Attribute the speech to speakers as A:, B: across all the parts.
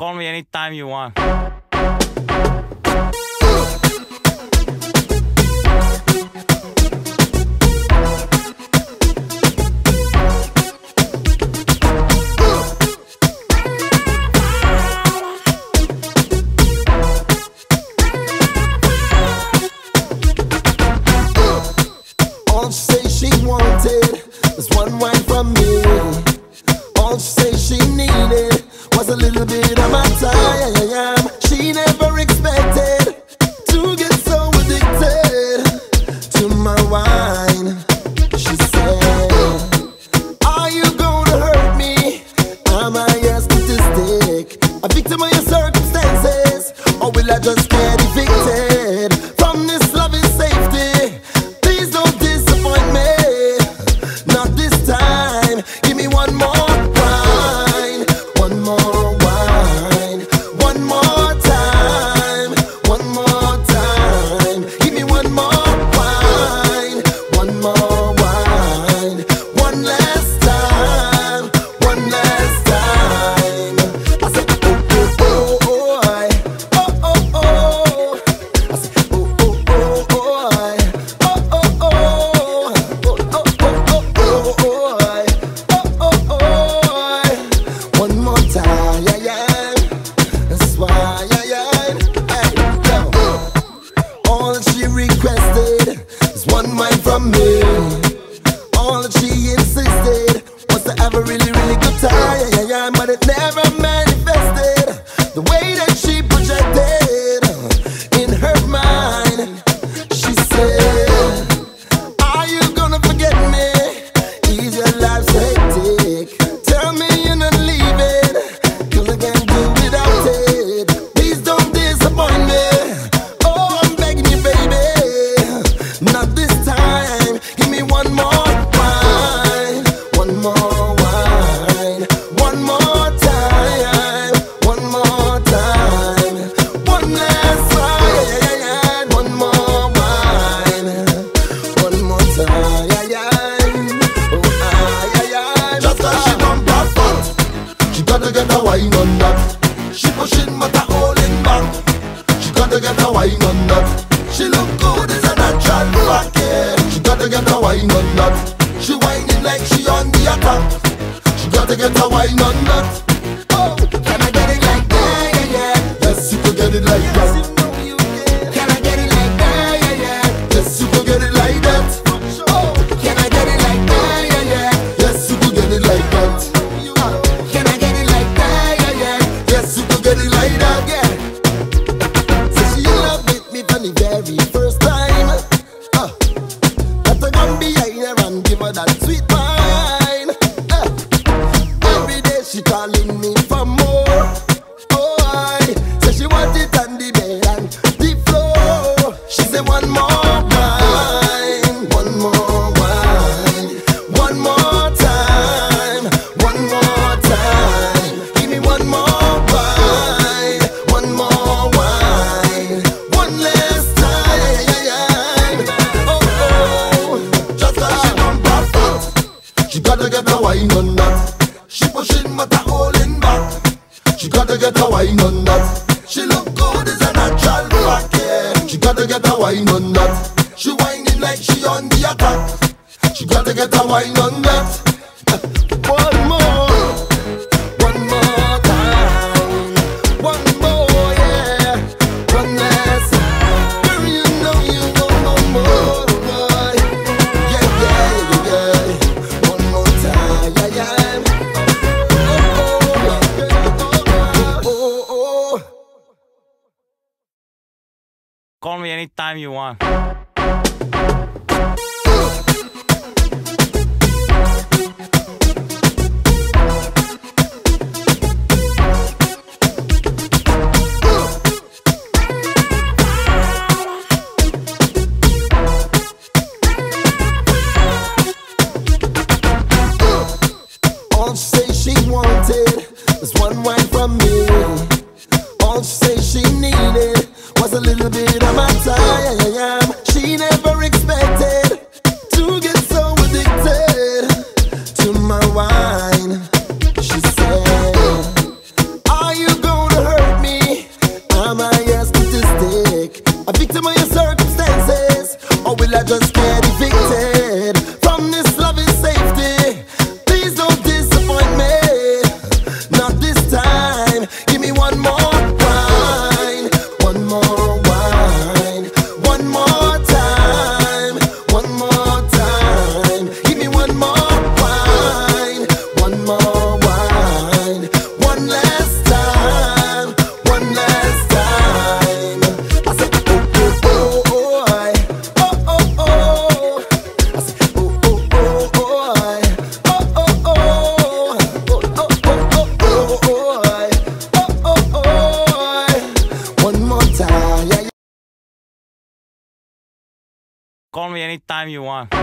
A: Call me anytime you want.
B: All she say she wanted was one wine from me. All she say she needed was a little bit of my time. She never expected to get so addicted to my wine. She said, are you gonna hurt me? Am I a statistic, a victim of your circumstances? Or will I just get evicted from this loving safety? Please don't disappoint me, not this time. Give me one more wine, one more wine, one more time, one more time. Give me one more wine, one more wine, one last time, one last time. I said, oh, oh, oh, oh, oh, oh, oh. I said, oh, oh, oh, oh, oh, oh, oh, oh, oh, oh, oh, oh, one more time, yeah, yeah. That's why, yeah, yeah. Hey, yo. All that she requested is one wine from me. All that she insisted was to have a really, really good time, yeah, yeah, yeah. But it never manifested the way that she projected in her mind. She said, are you gonna forget me? Is your life so hectic? Tell me you're not leaving, 'cause I can't do without it. Please don't disappoint me. Oh, I'm begging you, baby, not this time. Give me one more wine, one more wine, one more time, one more time, one last wine, one more wine, one more time, yeah, yeah. Oh, yeah, yeah. Just 'cause she bump her foot, she gotta get a wine on that. She pushing but a holding back. She gotta get a wine on that. She look good as a natural fact, yeah. She gotta get a wine on that. She whining like she on the attack. She gotta get a wine on that. Oh, can I get it like that, yeah, yeah? Yes, you can get it like that. Can I get it like that, yeah, yeah? Yes, you can get it like that. Oh, can I get it like that, yeah, yeah? Yes, you can get it like that. Can I get it like that, yeah, yeah? Yes, you can get it like that, yeah. So she in love with me from the very first time. That I gonna be behind her and give her that sweet wine. Every day she calling me for more. Oh, I say she want it on the bed and the floor. She say one more wine, one more wine, one more time, one more time. Give me one more wine, one more wine, one last time. Oh, oh, just 'cause she bump her foot, she gotta get a wine on that. She pushing but a holding back. She gotta get a wine on that. She look good as a natural fact, yeah. She gotta get a wine on that. She whining like she on the attack. She gotta get a wine on that. One more, one more time, one more, yeah, one last. Girl, you know no more, boy. Yeah, yeah, yeah, yeah. One more time, yeah, yeah.
A: Call me anytime you want.
B: All she say she wanted was one wine from me. All she say she needed was a little bit of my time. She never expected to get so addicted to my wine. She said, are you gonna
A: Call me anytime you want.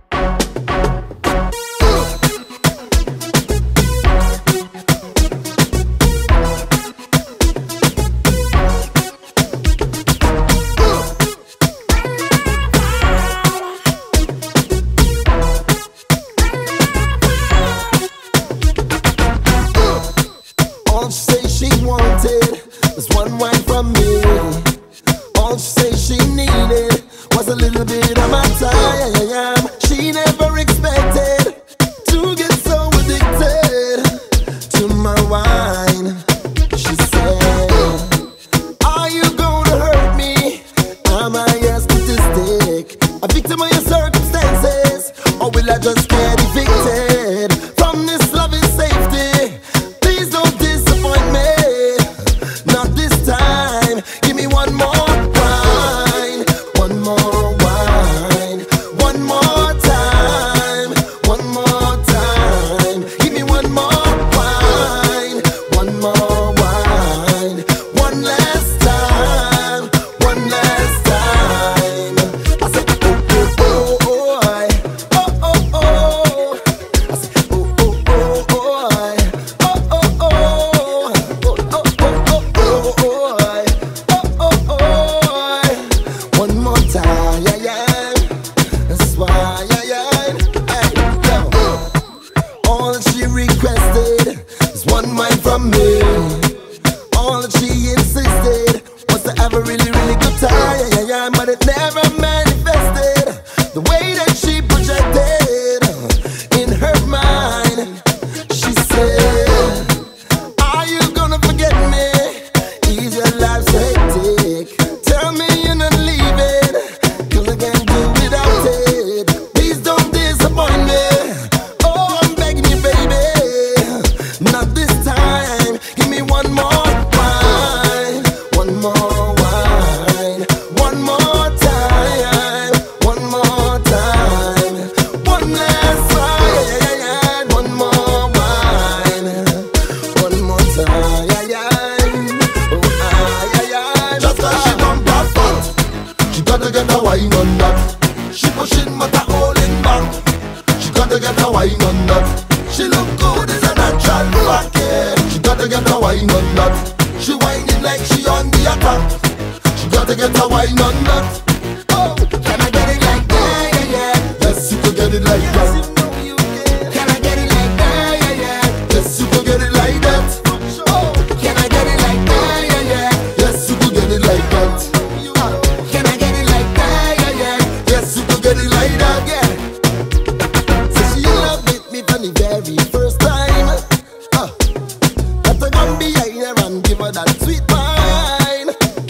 B: All she say she wanted was one wine from me. All she say she needed was a little bit of my time. She never expected to get so addicted to my wine. She said, are you gonna hurt me? Am I a statistic, a victim of your circumstances? Or will I just get evicted from this loving safety? Please don't disappoint me, not this time. Give me one more wine, one more wine, one more time, one more time. Give me one more wine, one more wine, one last time, one last time. I said, oh, oh, oh, oh, oh, oh, oh. I said, oh, oh, oh, oh, oh, oh, oh, oh, one more time, yeah, yeah. That's why, yeah, yeah. Hey, yo. All that she requested is one wine from me. All that she insisted was to have a really, really good time, yeah, yeah, yeah. But it never manifested the way that she projected in her mind. She said, are you gonna forget me? Is your life so hectic? Tell me you're not leaving, 'cause I can't do without it. Please don't disappoint me. Oh, I'm begging you, baby, not this time. Give me one more wine, one more wine, one more time, one more time, one last wine, one more wine, one more time, yeah, yeah. Oh, yeah, yeah. Just 'cause she bump that fat, she gotta get a wine on that. She pushing but a holding back. She gotta get a wine on that. She look good as a natural fact, yeah. She gotta get a wine on that. She whining like she on the attack. She gotta get a wine on that. Oh, can I get it like that, yeah, yeah. Yes, you could get it like that. Can I get it like that, yeah, yeah. Yes, you could get it like that. Oh, can I get it like that, yeah, yeah. Yes, you could get it like that. Can I get it like that, yeah, yeah. Yes, you could get it like that, yeah. So she loved it me from the very first time. That I come behind her and give her that sweet wine.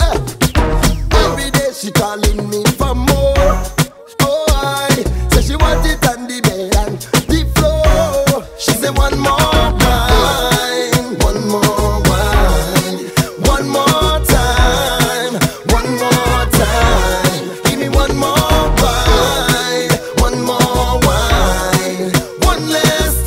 B: Every day she calling me for more. Oh, I say she want it on the bed and the floor. She say one more wine, one more wine, one more time, one more time. Give me one more wine, one more wine, one last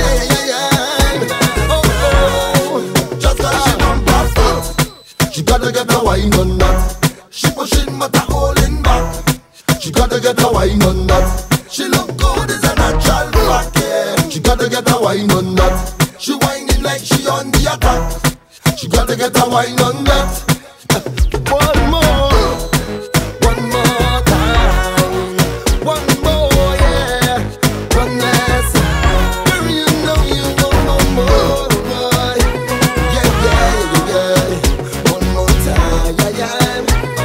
B: time. Oh, oh, just 'cause she bump that fat, she gotta get a wine on that. She pushing but a holding back. She gotta get a wine on that. She look good as a natural fact, yeah. She gotta get a wine on that. She whining like she on the attack. She gotta get a wine on that. One more, one more time, one more, yeah, one last. Girl, you know you want no more, boy. Yeah, yeah, yeah, yeah. One more time, yeah, yeah.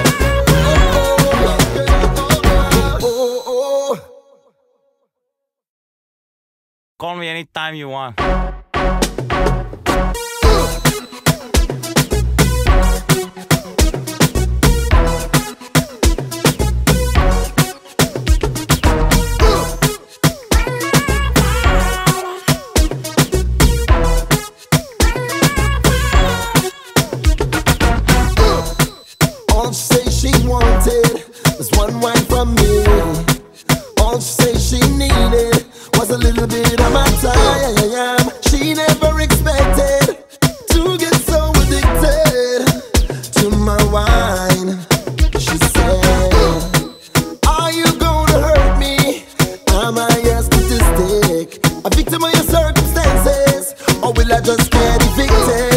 B: Oh, oh, oh.
A: Call me anytime you want.
B: All she say she wanted was one wine from me. All she say she needed was a little bit of my time. just get evicted.